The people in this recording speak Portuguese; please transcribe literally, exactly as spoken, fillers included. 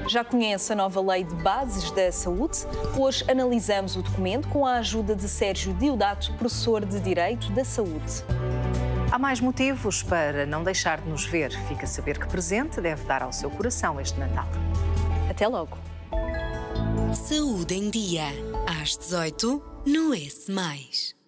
Já conhece a nova Lei de Bases da Saúde? Hoje analisamos o documento com a ajuda de Sérgio Diodato, professor de Direito da Saúde. Há mais motivos para não deixar de nos ver. Fica a saber que presente deve dar ao seu coração este Natal. Até logo. Saúde em Dia, às dezoito, no S mais.